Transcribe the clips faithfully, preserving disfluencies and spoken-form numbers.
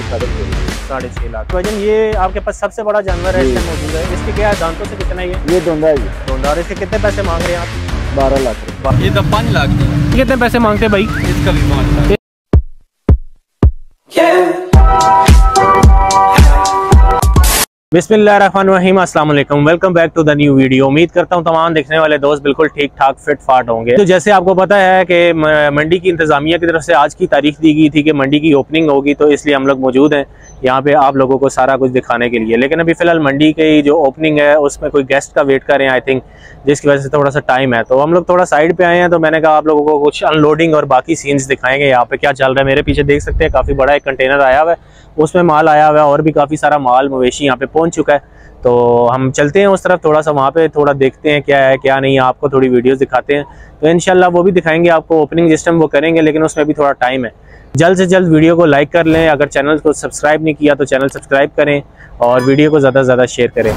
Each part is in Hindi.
साढ़े छः लाख साढ़े छः लाख। वजन ये आपके पास सबसे बड़ा जानवर है इसमें मौजूद है। इसके क्या है, दांतों से कितना ये ये दोंदा है जी दोंदा। और इसके कितने पैसे मांग रहे हैं आप? बारह लाख रुपये। ये तो पाँच लाख की। कितने पैसे मांगते हैं भाई? इसका भी पाँच लाख। बिस्मिल्लाहिर्रहमानिर्रहीम, अस्सलाम वालेकुम, welcome back to the new video. उम्मीद करता हूं तमाम देखने वाले दोस्त बिल्कुल ठीक ठाक फिट फाट होंगे। तो जैसे आपको पता है कि मंडी की इंतज़ामिया की तरफ से आज की तारीख दी गई थी कि मंडी की ओपनिंग होगी, तो इसलिए हम लोग मौजूद हैं यहाँ पे आप लोगों को सारा कुछ दिखाने के लिए। लेकिन अभी फ़िलहाल मंडी की जो ओपनिंग है उसमें कोई गेस्ट का वेट कर रहे हैं आई थिंक, जिसकी वजह से थोड़ा सा टाइम है। तो हम लोग थोड़ा साइड पे आए हैं, तो मैंने कहा आप लोगों को कुछ अनलोडिंग और बाकी सीन्स दिखाएंगे यहाँ पे क्या चल रहा है। मेरे पीछे देख सकते हैं काफ़ी बड़ा एक कंटेनर आया हुआ है, उसमें माल आया हुआ है और भी काफ़ी सारा माल मवेशी यहाँ पे पहुँच चुका है। तो हम चलते हैं उस तरफ, थोड़ा सा वहाँ पे थोड़ा देखते हैं क्या है क्या नहीं, आपको थोड़ी वीडियोस दिखाते हैं। तो इंशाल्लाह वो भी दिखाएंगे आपको, ओपनिंग जिस टाइम वो करेंगे, लेकिन उसमें भी थोड़ा टाइम है। जल्द से जल्द वीडियो को लाइक कर लें, अगर चैनल को सब्सक्राइब नहीं किया तो चैनल सब्सक्राइब करें और वीडियो को ज़्यादा से ज़्यादा शेयर करें।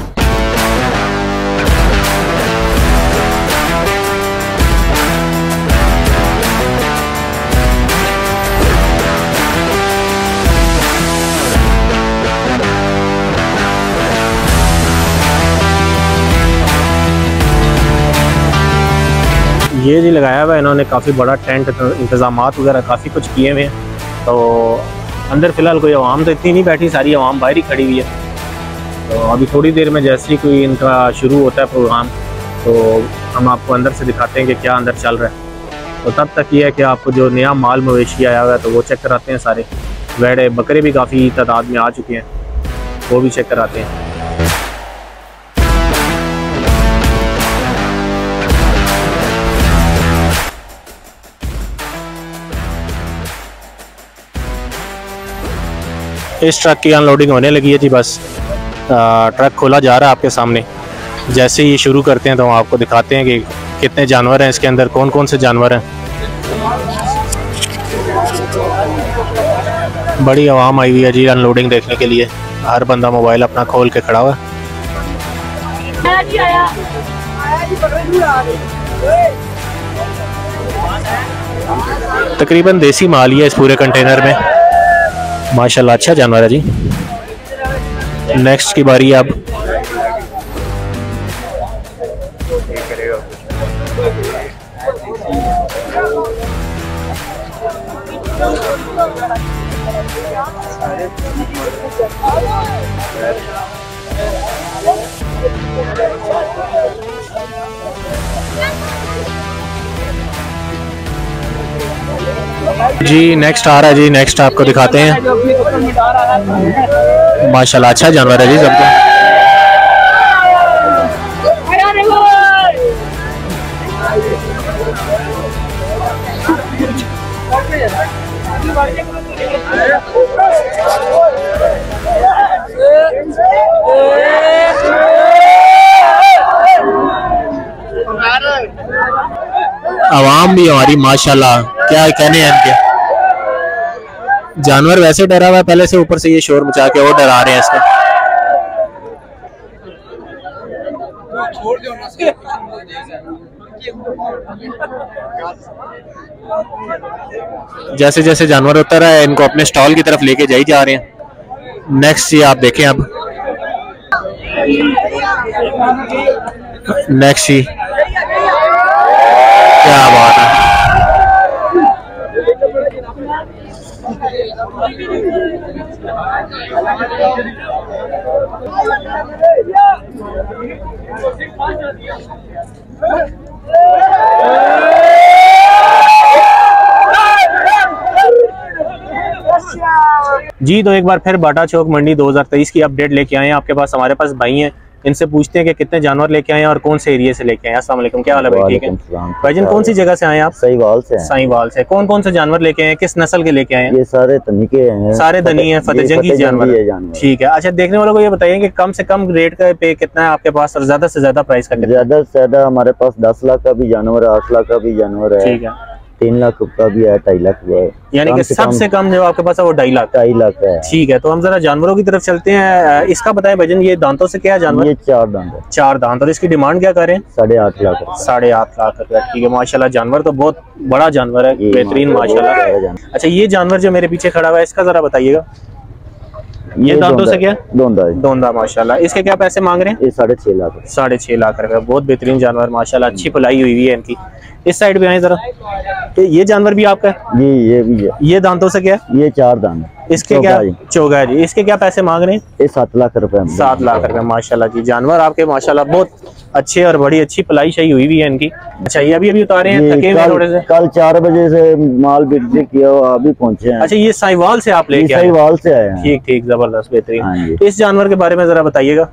ये जी लगाया हुआ है इन्होंने, काफ़ी बड़ा टेंट, इंतज़ामात वगैरह काफ़ी कुछ किए हुए हैं। तो अंदर फ़िलहाल कोई आवाम तो इतनी नहीं बैठी, सारी आवाम बाहर ही खड़ी हुई है। तो अभी थोड़ी देर में जैसे ही कोई इनका शुरू होता है प्रोग्राम, तो हम आपको अंदर से दिखाते हैं कि क्या अंदर चल रहा है। तो तब तक ये है कि आपको जो नया माल मवेशी आया हुआ है तो वो चेक कराते हैं। सारे भेड़े बकरे भी काफ़ी तादाद में आ चुके हैं, वो भी चेक कराते हैं। इस ट्रक की अनलोडिंग होने लगी है जी, बस आ, ट्रक खोला जा रहा है आपके सामने। जैसे ही शुरू करते हैं तो हम आपको दिखाते हैं कि कितने जानवर हैं इसके अंदर, कौन कौन से जानवर हैं। बड़ी आवाम आई हुई है जी अनलोडिंग देखने के लिए, हर बंदा मोबाइल अपना खोल के खड़ा हुआ है। तकरीबन देसी माल ही है इस पूरे कंटेनर में, माशाल्लाह अच्छा जानवर है जी। नेक्स्ट की बारी अब। जी नेक्स्ट आ रहा है जी, नेक्स्ट आपको दिखाते हैं। माशाल्लाह अच्छा जानवर है जी सबको। आवाम भी हमारी माशाल्लाह, क्या कहने हैं इनके। जानवर वैसे डरा हुआ है पहले से, ऊपर से ये शोर मचा के और डरा रहे हैं इसको। जैसे जैसे जानवर उतर रहा है इनको अपने स्टॉल की तरफ लेके जाई जा रहे हैं। नेक्स्ट ये आप देखें अब, नेक्स्ट ही क्या बात है। जी तो एक बार फिर बाटा चौक मंडी दो हज़ार तेईस की अपडेट लेके आए हैं आपके पास। हमारे पास भाई हैं, इनसे पूछते हैं कि कितने जानवर लेके आए हैं और कौन से एरिया से लेके आए हैं। अस्सलाम वालेकुम, क्या हाल है भाई? ठीक है भाईजान, कौन सी जगह से आए हैं आप? साहिवाल से। साहिवाल से। कौन कौन से जानवर लेके आए हैं, किस नस्ल के लेके आए हैं? ये सारे तनी के हैं, सारे दनी हैं, फतेह जंगी जानवर। ठीक है, अच्छा देखने वालों को ये बताइए कि कम से कम रेट का पे कितना है आपके पास और ज्यादा से ज्यादा प्राइस का? ज्यादा से ज्यादा हमारे पास दस लाख का भी जानवर है, आठ लाख का भी जानवर है। ठीक है, तीन लाख का भी है, ढाई लाख का है, यानी कि सबसे कम जो आपके पास है वो ढाई लाख ढाई लाख का है। ठीक है, तो हम जरा जानवरों की तरफ चलते हैं। इसका बताएं भजन, ये दांतों से क्या है जानवर? ये चार दांत है। चार दांत। और इसकी डिमांड क्या करें? साढ़े आठ लाख साढ़े आठ लाख रुपया। ठीक है, माशाल्लाह जानवर तो बहुत बड़ा जानवर है, बेहतरीन माशाल्लाह। अच्छा, ये जानवर जो मेरे पीछे खड़ा हुआ है इसका जरा बताइएगा। ये दांतों से क्या? दोंदा है। दोंदा माशाल्लाह। इसके क्या पैसे मांग रहे हैं? ये साढ़े छह लाख। साढ़े छह लाख रुपए। बहुत बेहतरीन जानवर माशाल्लाह, अच्छी पलाई हुई हुई है इनकी। इस साइड पे आए जरा, तो ये जानवर भी आपका है? जी ये भी है। ये दांतों से क्या है? ये चार दांत। इसके क्या? चौगा है जी। इसके क्या पैसे मांग रहे हैं? ये सात लाख रुपए। सात लाख रुपए माशाल्लाह जी। जानवर आपके माशाल्लाह बहुत अच्छे और बड़ी अच्छी पलाई शाही हुई हुई है इनकी। अच्छा ये अभी अभी उतारे हैं, थके हुए थोड़े से? कल चार बजे से माल बिक्री किया, अभी पहुंचे हैं। अच्छा ये साहिवाल से आप लेके आए? साहिवाल से आए हैं। ठीक ठीक, जबरदस्त, बेहतरीन। हाँ इस जानवर के बारे में जरा बताइएगा।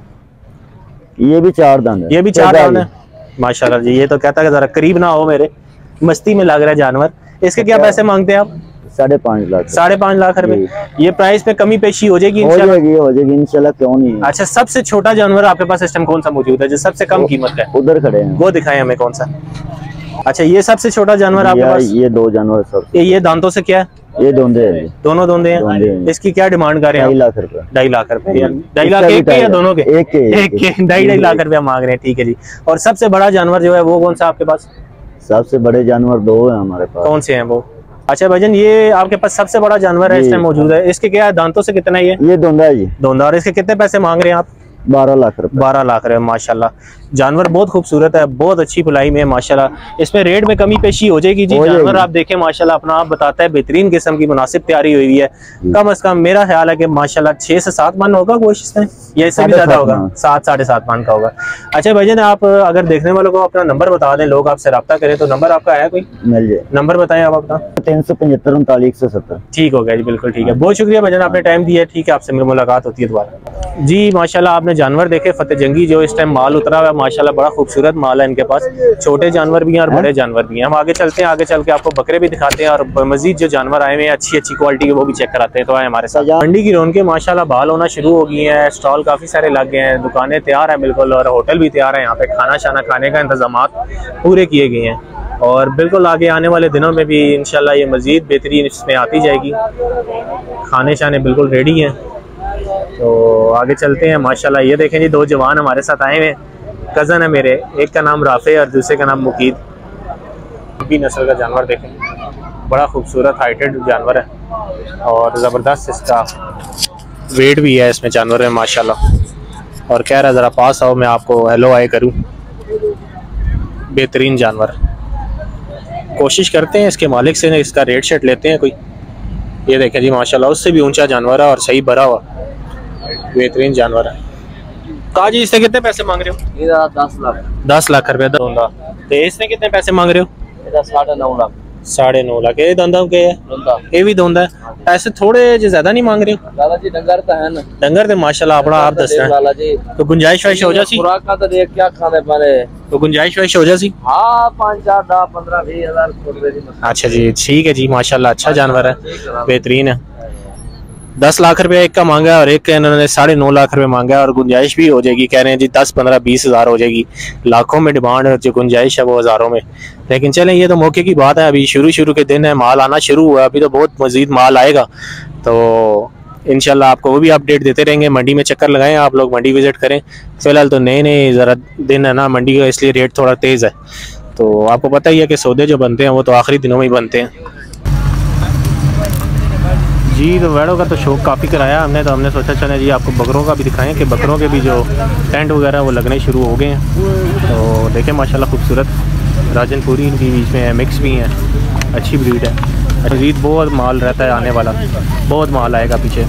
ये भी चार दांत है। ये भी चार दांत है माशाल्लाह जी। ये तो कहता है जरा करीब ना हो, मेरे मस्ती में लग रहा है जानवर। इसके क्या पैसे मांगते हैं आप? साढ़े पाँच लाख। साढ़े पाँच लाख रुपए। ये प्राइस पे कमी पेशी हो जाएगी इंशाल्लाह? हो जाएगी, हो जाएगी इंशाल्लाह, क्यों नहीं। अच्छा सबसे छोटा जानवर आपके पास इस टाइम कौन सा मौजूद है जो सबसे कम कीमत का है? उधर खड़े हैं, वो दिखाएं हमें कौन सा। अच्छा ये सबसे छोटा जानवर आपके पास? ये दो जानवर सब। ये, ये दांतों से क्या है? ये दोंदे हैं। दोनों दोंदे हैं। इसकी क्या डिमांड कर रहे हैं? ढाई लाख रुपए। ढाई लाख रुपए। ढाई लाख एक के या दोनों के? एक के। एक के ढाई ढाई लाख रुपया मांग रहे हैं। ठीक है जी। और सबसे बड़ा जानवर जो है वो कौन सा आपके पास? सबसे बड़े जानवर दो हैं हमारे पास। कौन से हैं वो? अच्छा भाईजान ये आपके पास सबसे बड़ा जानवर है इस टाइम मौजूद है। इसके क्या है दांतों से कितना ही है? ये दोंदा है जी। दोंदा। और इसके कितने पैसे मांग रहे हैं आप? बारह लाख रुपए। बारह लाख रुपए माशाल्लाह। जानवर बहुत खूबसूरत है, बहुत अच्छी पलाई में माशाल्लाह। इसमें रेट में कमी पेशी हो जाएगी जी। जानवर आप देखें माशाल्लाह अपना आप बताता है बेहतरीन किस्म की मुनासिब तैयारी हुई है। कम अज कम मेरा ख्याल है कि माशाल्लाह छह से सात मन होगा गोश्त इसमें, या इससे भी ज्यादा होगा? सात साढ़े सात मन का होगा। अच्छा भाईजान आप अगर देखने वालों को अपना नंबर बता दें, लोग आपसे रब्ता करें तो नंबर आपका है कोई? मिल जाए। नंबर बताएं आप अपना। तीन सौ पचहत्तर उनतालीस एक सौ सत्तर। ठीक हो गया जी, बिल्कुल ठीक है। बहुत शुक्रिया भाईजान, आपने टाइम दिया। ठीक है, आपसे मेरी मुलाकात होती है दोबारा जी। माशाल्लाह आपने जानवर देखे फतेह जंगी, जो इस टाइम माल उतरा हुआ है माशाल्लाह, बड़ा खूबसूरत माल है इनके पास। छोटे जानवर भी हैं और बड़े जानवर भी हैं। हम आगे चलते हैं, आगे चल के आपको बकरे भी दिखाते हैं और मजीद जो जानवर आए हुए हैं अच्छी अच्छी क्वालिटी के वो भी चेक कराते हैं। तो आए हमारे साथ। मंडी की रौनकें माशाल्लाह बहाल होना शुरू हो गई हैं। स्टॉल काफी सारे लग गए हैं, दुकानें तैयार है बिल्कुल, और होटल भी तैयार है। यहाँ पे खाना शाना खाने का इंतजाम पूरे किए गए हैं और बिल्कुल आगे आने वाले दिनों में भी इंशाल्लाह ये मजीद बेहतरीन इसमें आती जाएगी। खाने शाने बिल्कुल रेडी हैं। तो आगे चलते हैं माशाल्लाह। ये देखें जी दो जवान हमारे साथ आए हुए हैं, कज़न है मेरे। एक का नाम राफे और दूसरे का नाम मुकीद। भी नस्ल का जानवर देखें, बड़ा खूबसूरत हाइटेड जानवर है और ज़बरदस्त इसका वेट भी है इसमें जानवर में माशाल्लाह। और कह रहा है ज़रा पास आओ मैं आपको हेलो आए करूं। बेहतरीन जानवर, कोशिश करते हैं इसके मालिक से इसका रेट शेट लेते हैं कोई। ये देखें जी माशाल्लाह, उससे भी ऊंचा जानवर है और सही भरा हुआ बेहतरीन जानवर है। ताजी इससे कितने पैसे मांग रहे हो? ये दस लाख। दस लाख रुपए दूंगा। तो इसमें कितने पैसे मांग रहे हो? साढ़े नौ लाख। साढ़े नौ लाख। ये दंदा के है? ये भी दंदा है। पैसे थोड़े जो ज्यादा नहीं मांग रहे हो? लाला जी डंगर तो है ना। डंगर तो माशाल्लाह अपना आप दस है। लाला जी तो गुंजाइश वाइश हो जासी? खुराक का तो देख क्या खाने पाने। तो गुंजाइश वाइश हो जासी? हाँ पाँच चार दस पंद्रह बीस हजार। अच्छा जी ठीक है जी माशाल्लाह, अच्छा जानवर है, बेहतरीन है। दस लाख रुपए एक का मांगा है और एक का इन्होंने साढ़े नौ लाख रुपए मांगा है और गुंजाइश भी हो जाएगी। कह रहे हैं जी दस पंद्रह बीस हजार हो जाएगी। लाखों में डिमांड है, जो गुंजाइश है वो हजारों में। लेकिन चलें ये तो मौके की बात है, अभी शुरू शुरू के दिन है, माल आना शुरू हुआ, अभी तो बहुत मजीद माल आएगा। तो इंशाल्लाह आपको वो भी अपडेट देते रहेंगे। मंडी में चक्कर लगाएं आप लोग, मंडी विजिट करें। फिलहाल तो नए नए ज़रा दिन है ना मंडी का, इसलिए रेट थोड़ा तेज़ है। तो आपको पता ही है कि सौदे जो बनते हैं वो तो आखिरी दिनों में ही बनते हैं जी। तो वेड़ों का तो शौक काफ़ी कराया हमने, तो हमने सोचा चलें जी आपको बकरों का भी दिखाएं कि बकरों के भी जो टेंट वगैरह वो लगने शुरू हो गए हैं। तो देखें माशाल्लाह खूबसूरत राजनपुरी इनकी बीच में है, मिक्स भी हैं, अच्छी ब्रीड है। मज़ीद बहुत माल रहता है आने वाला, बहुत माल आएगा पीछे।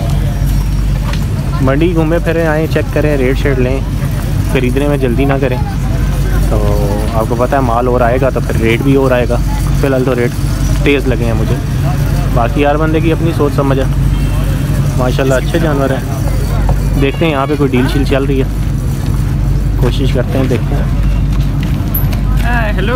मंडी घूमे फिरें, आएँ चेक करें, रेट शेट लें, ख़रीदने में जल्दी ना करें। तो आपको पता है माल और आएगा तो फिर रेट भी और आएगा। फ़िलहाल तो रेट तेज़ लगे हैं मुझे, बाकी हर बंदे की अपनी सोच समझ है। माशाल्लाह अच्छे जानवर हैं। देखते हैं यहाँ पे कोई डील शील चल रही है, कोशिश करते हैं, देखते हैं। हेलो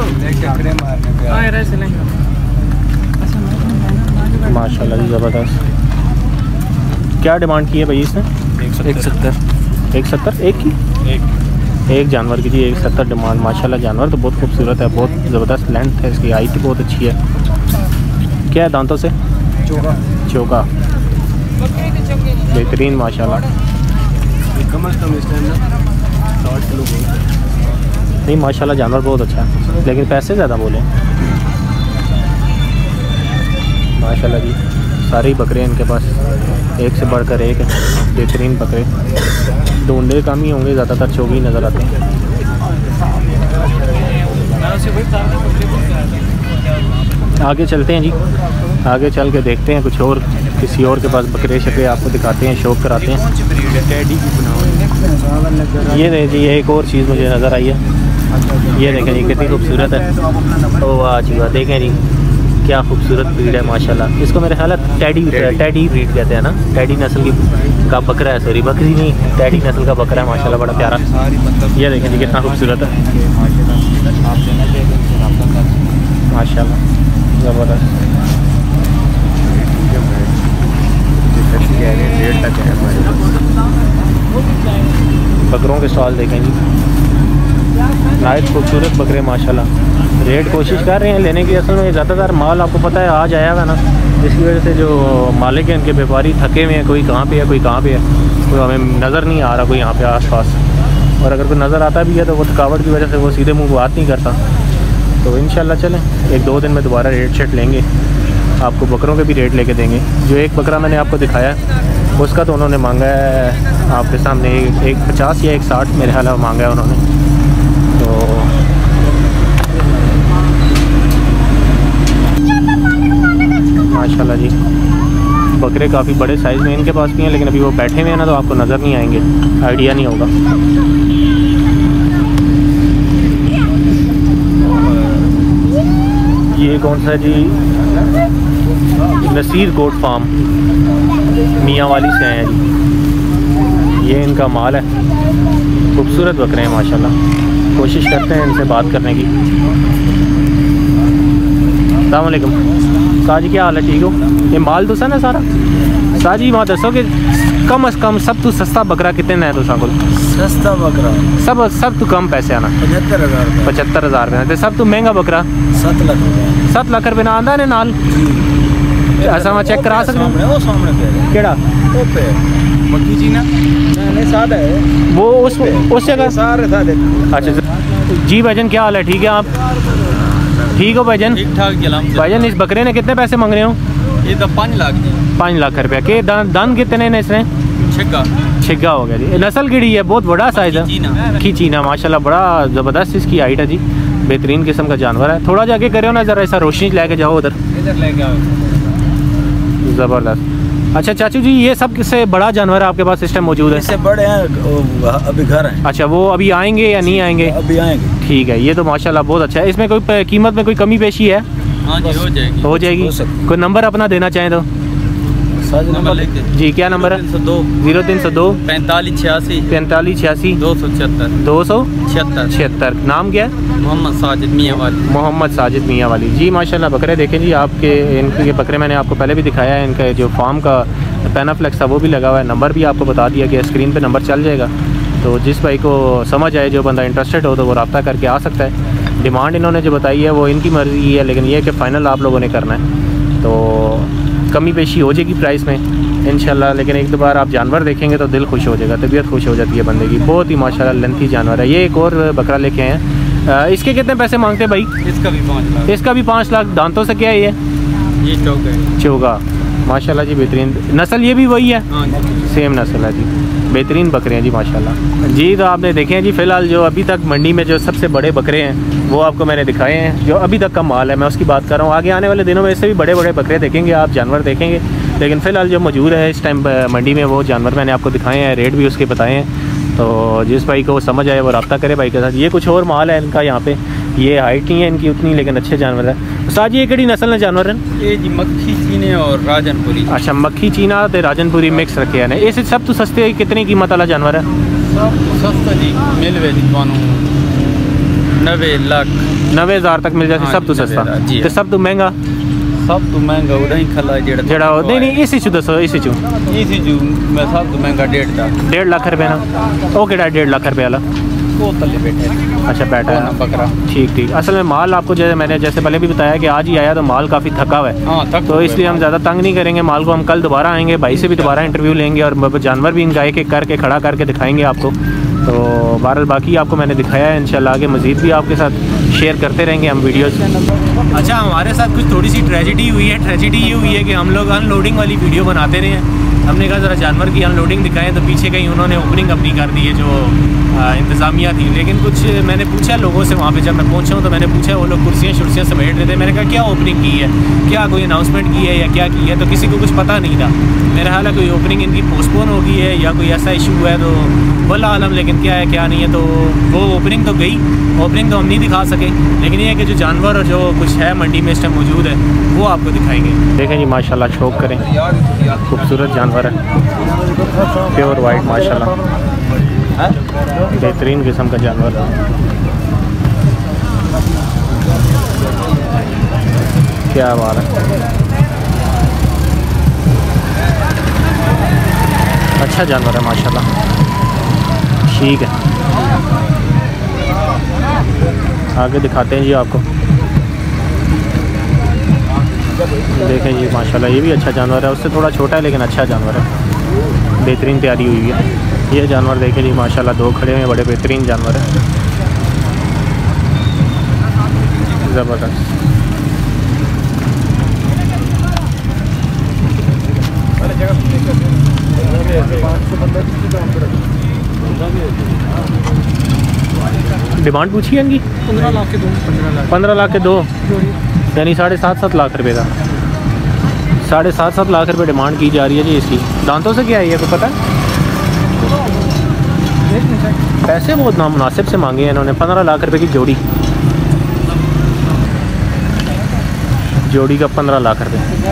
माशाल्लाह जी ज़बरदस्त। क्या डिमांड की है भाई इसने? एक सत्तर। एक सत्तर एक की? एक एक जानवर की जी एक सत्तर डिमांड। माशाल्लाह जानवर तो बहुत खूबसूरत है, बहुत ज़बरदस्त लेंथ है इसकी, हाइट बहुत अच्छी है। क्या है दांतों से? चौका। चौका बेहतरीन माशाल्लाह। कम अज कम इस टाइम ना साठ किलो नहीं माशाल्लाह जानवर बहुत अच्छा है, लेकिन पैसे ज़्यादा बोले माशाल्लाह जी। सारे ही बकरे हैं इनके पास, एक से बढ़कर एक है, बेहतरीन बकरे। ढूंढे कम ही होंगे, ज़्यादातर चौगी नज़र आते हैं। आगे चलते हैं जी, आगे चल के देखते हैं कुछ और, किसी और के पास बकरे शकरे आपको दिखाते हैं, शौक कराते हैं। ये देख जी, ये एक और चीज़ मुझे नज़र आई है, ये देखें जी कितनी खूबसूरत है। ओ वाह जी वाह, देखें जी क्या खूबसूरत ब्रीड है माशाल्लाह। इसको मेरे ख्याल है टैडी टैडी ब्रीड कहते हैं ना, टैडी नस्ल की का बकरा है, सॉरी बकरी नहीं, टैडी नस्ल का बकरा है माशाल्लाह, बड़ा प्यारा। ये देखें जी कितना खूबसूरत है माशाल्लाह, ज़बरदस्त। बकरों के स्टॉल देखें जी, नाइट खूबसूरत बकरे माशाल्लाह। रेट कोशिश कर रहे हैं लेने की, असल में ज़्यादातर माल आपको पता है आज आया हुआ ना, इसकी वजह से जो मालिक हैं इनके व्यापारी थके हुए हैं, कोई कहाँ पे है कोई कहाँ पे है, कोई हमें नज़र नहीं आ रहा कोई यहाँ पे आसपास। और अगर कोई नज़र आता भी है तो वो थकावट की वजह से वो सीधे मुँह बात नहीं करता। तो इंशाल्लाह चलें एक दो दिन में दोबारा रेट शेट लेंगे, आपको बकरों के भी रेट लेके देंगे। जो एक बकरा मैंने आपको दिखाया उसका तो उन्होंने मांगा है आपके सामने एक पचास या एक साठ मेरे ख्याल में मांगा है उन्होंने। तो माशाल्लाह जी बकरे काफ़ी बड़े साइज़ में इनके पास भी हैं, लेकिन अभी वो बैठे हुए हैं ना तो आपको नज़र नहीं आएंगे, आइडिया नहीं होगा। ये कौन सा जी, नसीर गोट फार्म मियाँ वाली से हैं जी, ये इनका माल है। खूबसूरत बकरे हैं माशाल्लाह, कोशिश करते हैं इनसे बात करने की। अस्सलाम वालेकुम शाह जी, क्या हाल है, ठीक हो? ये माल तुसा ना सारा शाह जी, वहाँ दसो कि कम अज़ कम सब तो सस्ता बकरा कितने है तुसा को? सस्ता बकरा सब सब तो कम पैसे आना पचहत्तर हज़ार पचहत्तर हज़ार रुपये, सब तो महंगा बकरा सात लाख सात लाख रुपये ना आंदा ने नाल। ऐसा मैं चेक करा सकता हूँ, वो सामने पे केड़ा पे मक्खी चीना नहीं सादा है वो उस उस जगह। सारे सादे। अच्छा जी भाईजान, क्या हाल है, ठीक है आप? ठीक हो भाईजान? ठीक ठाक जलाम भाईजान इस बकरे ने कितने पैसे मांग रहे हो? ये तो पाँच लाख पाँच लाख रुपया के। दान दान कितने ने इसने? छिक्का छिग्गा हो गया जी। नस्ल कीड़ी है, बहुत बड़ा साइज़ है, खींचीना माशाल्लाह, बड़ा ज़बरदस्त इसकी हाइट है जी, बेहतरीन किस्म का जानवर है। थोड़ा जाके करो ना ज़रा, ऐसा रोशनी लेके जाओ उधर, इधर लेके आओ। ज़बरदस्त। अच्छा चाचू जी, ये सब किससे बड़ा जानवर है आपके पास सिस्टम मौजूद है? इससे बड़े हैं अभी घर हैं। अच्छा वो अभी आएंगे या नहीं आएंगे? अभी आएंगे। ठीक है, ये तो माशाल्लाह बहुत अच्छा है। इसमें कोई कीमत में कोई कमी पेशी है? हाँ जी हो जाएगी हो जाएगी। कोई नंबर अपना देना चाहें तो? नंबर लिख जी क्या नंबर है? दो जीरो तीन सौ दो पैंतालीस छियासी पैंतालीस छियासी दो सौ छिहत्तर दो सौ छिहत्तर छिहत्तर। नाम क्या है? मोहम्मद साजिद मियाँ वाली। मोहम्मद साजिद मियाँ वाली जी, माशाल्लाह बकरे देखें जी आपके, इनके बकरे मैंने आपको पहले भी दिखाया है, इनका जो फार्म का पैनाफ्लेक्स था वो भी लगा हुआ है, नंबर भी आपको बता दिया कि स्क्रीन पे नंबर चल जाएगा। तो जिस भाई को समझ आए, जो बंदा इंटरेस्टेड हो तो वो रब्ता करके आ सकता है। डिमांड इन्होंने जो बताई है वो इनकी मर्ज़ी है, लेकिन ये कि फ़ाइनल आप लोगों ने करना है, तो कमी पेशी हो जाएगी प्राइस में इंशाल्लाह। लेकिन एक दो बार आप जानवर देखेंगे तो दिल खुश हो जाएगा, तबीयत खुश हो जाती है बंदे की। बहुत ही माशाल्लाह लेंथी जानवर है। ये एक और बकरा लेके आए हैं, इसके कितने पैसे मांगते हैं भाई? इसका भी पाँच लाख इसका भी पाँच लाख। दांतों से क्या है ये? ये चौक है चौगा माशाल्लाह जी, बेहतरीन नस्ल। ये भी वही है? हाँ जी सेम नस्ल है जी, बेहतरीन बकरे हैं जी माशाल्लाह जी। तो आपने देखे हैं जी, फ़िलहाल जो अभी तक मंडी में जो सबसे बड़े बकरे हैं वो आपको मैंने दिखाए हैं, जो अभी तक का माल है मैं उसकी बात कर रहा हूँ। आगे आने वाले दिनों में इससे भी बड़े बड़े बकरे देखेंगे आप, जानवर देखेंगे, लेकिन फ़िलहाल जो मौजूद है इस टाइम मंडी में वो जानवर मैंने आपको दिखाए हैं, रेट भी उसके बताए हैं। तो जिस भाई को समझ आए वो रब्ता करे भाई के साथ। ये कुछ और माल है इनका यहाँ पे, ये हाइट नहीं है इनकी उतनी, लेकिन अच्छे जानवर है। उस्ताद जी ये कड़ी नस्ल है जानवर है? ये जी मक्खी चीने और राजनपुरी। अच्छा मक्खी चीना तो राजनपुरी मिक्स रखे हैं। ये सब तो सस्ते, कितनी कीमत वाला जानवर है? सब सस्ता जी मिल वे नब्बे लाख नब्बे हज़ार तक मिल जाती। हाँ सब तो सस्ता जी, तो सब तो महंगा? सब तो महंगा उड़ा ही खला जेड़ा जेड़ा नहीं नहीं इसी चू दसो, इसी चू इसी जू मैं सब तो महंगा डेढ़ लाख डेढ़ लाख रुपये ना। वो केड़ा डेढ़ लाख रुपये वाला? वो तले बैठे। अच्छा बैठा है बकरा। ठीक ठीक। असल में माल आपको जैसे मैंने जैसे पहले भी बताया कि आज ही आया तो माल काफ़ी थका हुआ है। हाँ थक तो इसलिए हम ज़्यादा तंग नहीं करेंगे माल को। हम कल दोबारा आएंगे, भाई से भी दोबारा इंटरव्यू लेंगे और जानवर भी इनका एक एक करके खड़ा करके दिखाएंगे आपको। तो बहरहाल बाकी आपको मैंने दिखाया है, इंशाल्लाह आगे मज़ीद भी आपके साथ शेयर करते रहेंगे हम वीडियोस। अच्छा, हमारे साथ कुछ थोड़ी सी ट्रेजेडी हुई है। ट्रेजेडी ये हुई है कि हम लोग अनलोडिंग वाली वीडियो बनाते रहे हैं। हमने कहा ज़रा जानवर की अनलोडिंग दिखाएं, तो पीछे कहीं उन्होंने ओपनिंग अपनी कर दी है जो इंतज़ामिया थी। लेकिन कुछ मैंने पूछा लोगों से, वहाँ पे जब मैं पहुँचा हूँ तो मैंने पूछा, वो लोग कुर्सियाँ शुर्सियाँ समेट रहे थे। मैंने कहा क्या ओपनिंग की है, क्या कोई अनाउंसमेंट की है या क्या की है, तो किसी को कुछ पता नहीं था। मेरा हाल है कोई ओपनिंग इनकी पोस्टपोन हो गई है या कोई ऐसा इशू हुआ है, तो वल्लाह आलम। लेकिन क्या है क्या नहीं है, तो वो ओपनिंग तो गई, ओपनिंग तो हम नहीं दिखा सके। लेकिन ये है कि जो जानवर जो कुछ है मंडी में इस टाइम मौजूद है वो आपको दिखाएंगे। देखें जी माशाल्लाह, शौक करें, खूबसूरत जानवर है, प्योर वाइट माशाल्लाह, बेहतरीन किस्म का जानवर। क्या बात है, अच्छा जानवर है माशाल्लाह, ठीक है। आगे दिखाते हैं जी आपको। देखें जी माशाल्लाह, ये भी अच्छा जानवर है, उससे थोड़ा छोटा है लेकिन अच्छा जानवर है, बेहतरीन तैयारी हुई है। ये जानवर देखें जी माशाल्लाह, दो खड़े हुए बड़े बेहतरीन जानवर है, ज़बरदस्त। डिमांड पूछी है इनकी पंद्रह लाख के दो पंद्रह लाख के दो यानी साढ़े सात सात लाख रुपए का, साढ़े सात सात लाख रुपए डिमांड की जा रही है जी इसकी। दांतों से क्या है ये, को पता है? पैसे बहुत नामुनासिब से मांगे हैं इन्होंने, पंद्रह लाख रुपए की जोड़ी, जोड़ी का पंद्रह लाख रुपए।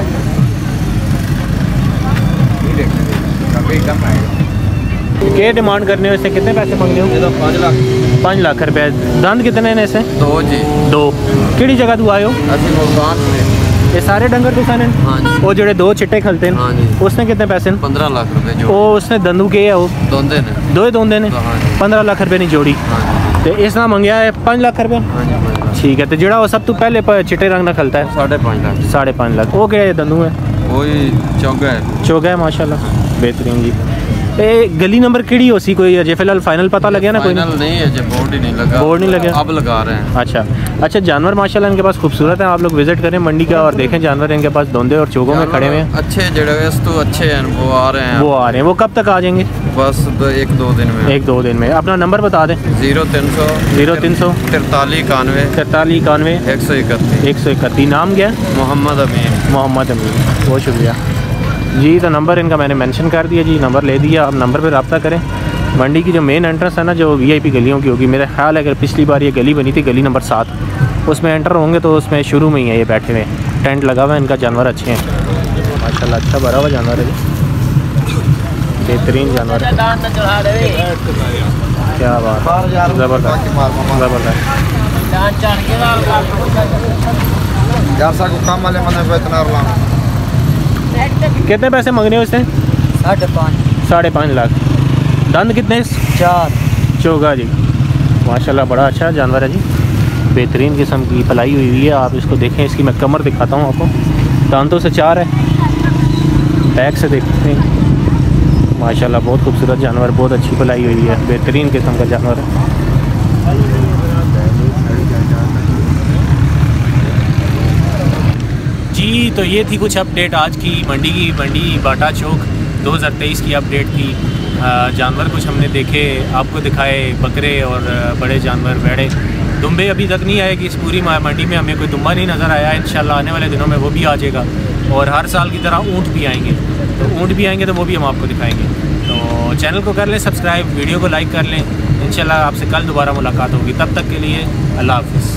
क्या डिमांड करने हो, इससे कितने पैसे मांगने हो? पाँच लाख पाँच लाख रुपए। दांत कितने ने इसे? दो जी। दो। किहड़ी जगह तू आयो? ਅਸੀਂ ਮੁਲਤਾਨ से। ये सारे डंगर तुसा ने? हाँ जी। वो जेडे दो चिट्टे खलते हैं, हाँ जी। उसने कितने पैसे ने? पंद्रह लाख रुपए जो। वो उसने दंदू के है वो दोंदे ने। दो ही दोंदे ने हाँ जी। पंद्रह लाख रुपए की जोड़ी। हाँ जी। तो इसने मंगया है पाँच लाख रुपए। हाँ जी पाँच लाख। ठीक है, तो जेड़ा वो सब तो पहले प- चिट्टे रंग ना खलता है साढ़े पाँच लाख। साढ़े पाँच लाख, वो क्या दंदू है? वही चौका है। चौगा है माशाल्लाह, बेहतरीन जी। ए गली नंबर किहड़ी हो सी कोई अजे फिलहाल फाइनल पता लगे ना? कोई फाइनल नहीं है, जो बोर्ड ही नहीं लगा। बोर्ड नहीं लगा, अब लगा रहे हैं। अच्छा अच्छा। जानवर माशाल्लाह इनके पास खूबसूरत है, आप लोग विजिट करें मंडी का और देखें जानवर इनके पास धोंदे और चौकों में खड़े हुए हैं। अच्छे जगह तो अच्छे हैं, वो आ रहे हैं। वो आ रहे हैं, वो कब तक आ जाएंगे? बस दो, एक दो दिन में। एक दो दिन में। अपना नंबर बता दें। जीरो तीन सौ जीरो तीन सौ तिरतालीस इक्यानवे तिरतालीस इक्यानवे एक सौ इकतीस एक सौ इकतीस। नाम क्या है? मोहम्मद अमीन। मोहम्मद अमीन, बहुत शुक्रिया जी। तो नंबर इनका मैंने मेंशन कर दिया जी, नंबर ले दिया, आप नंबर पे रब्ता करें। मंडी की जो मेन एंट्रेंस है ना, जो वीआईपी गलियों की होगी, मेरा ख्याल है अगर पिछली बार ये गली बनी थी, गली नंबर सात, उसमें एंटर होंगे तो उसमें शुरू में ही है ये बैठे हुए, टेंट लगा हुआ है, इनका जानवर अच्छे हैं माशाल्लाह, अच्छा भरा हुआ जानवर है, बेहतरीन जानवर है। क्या बात, ज़बरदस्त ज़बरदस्त। कितने पैसे मांगने हो इससे? साढ़े पाँच साढ़े पाँच लाख। दंद कितने? चार। चौगा जी माशाल्लाह, बड़ा अच्छा जानवर है जी, बेहतरीन किस्म की पलाई हुई हुई है। आप इसको देखें, इसकी मैं कमर दिखाता हूँ आपको, दांतों से चार है, बैक से देखते हैं माशाल्लाह, बहुत खूबसूरत जानवर, बहुत अच्छी पलाई हुई है, बेहतरीन किस्म का जानवर है। जी तो ये थी कुछ अपडेट आज की मंडी की, मंडी बाटा चौक दो हज़ार तेईस की अपडेट थी। जानवर कुछ हमने देखे, आपको दिखाए, बकरे और बड़े जानवर, भेड़े, दुम्बे अभी तक नहीं आए कि इस पूरी मंडी में हमें कोई दुम्बा नहीं नज़र आया। इंशाल्लाह आने वाले दिनों में वो भी आ जाएगा, और हर साल की तरह ऊँट भी आएंगे, तो ऊँट भी आएंगे तो वो भी हम आपको दिखाएंगे। तो चैनल को कर लें सब्सक्राइब, वीडियो को लाइक कर लें। इंशाल्लाह आपसे कल दोबारा मुलाकात होगी, तब तक के लिए अल्लाह हाफ़िज़।